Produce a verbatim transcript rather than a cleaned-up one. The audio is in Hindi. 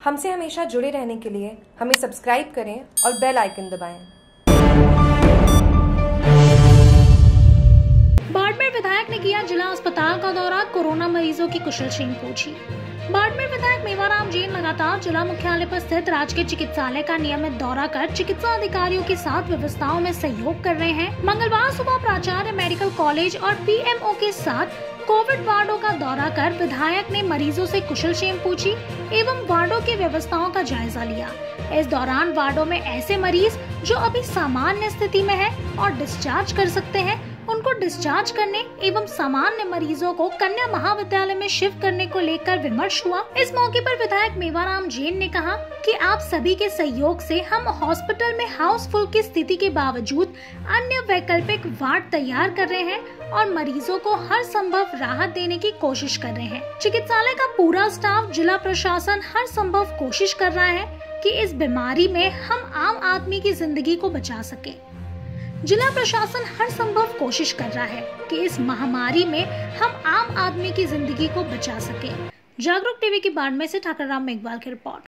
हमसे हमेशा जुड़े रहने के लिए हमें सब्सक्राइब करें और बेल आइकन दबाएं। बाड़मेर विधायक ने किया जिला अस्पताल का दौरा, कोरोना मरीजों की कुशलक्षेम पूछी। बाड़मेर विधायक मेवाराम जैन लगातार जिला मुख्यालय पर स्थित राजकीय चिकित्सालय का नियमित दौरा कर चिकित्सा अधिकारियों के साथ व्यवस्थाओं में सहयोग कर रहे हैं। मंगलवार सुबह प्राचार्य मेडिकल कॉलेज और पीएमओ के साथ कोविड वार्डों का दौरा कर विधायक ने मरीजों से कुशलक्षेम पूछी एवं वार्डों की व्यवस्थाओं का जायजा लिया। इस दौरान वार्डों में ऐसे मरीज जो अभी सामान्य स्थिति में है और डिस्चार्ज कर सकते हैं, उनको डिस्चार्ज करने एवं सामान्य मरीजों को कन्या महाविद्यालय में शिफ्ट करने को लेकर विमर्श हुआ। इस मौके पर विधायक मेवाराम जैन ने कहा कि आप सभी के सहयोग से हम हॉस्पिटल में हाउसफुल की स्थिति के बावजूद अन्य वैकल्पिक वार्ड तैयार कर रहे हैं और मरीजों को हर संभव राहत देने की कोशिश कर रहे हैं। चिकित्सालय का पूरा स्टाफ, जिला प्रशासन हर संभव कोशिश कर रहा है कि इस बीमारी में हम आम आदमी की जिंदगी को बचा सके। जिला प्रशासन हर संभव कोशिश कर रहा है कि इस महामारी में हम आम आदमी की जिंदगी को बचा सके। जागरूक टीवी की बाड़मेर से ठाकुर राम मेघवाल की रिपोर्ट।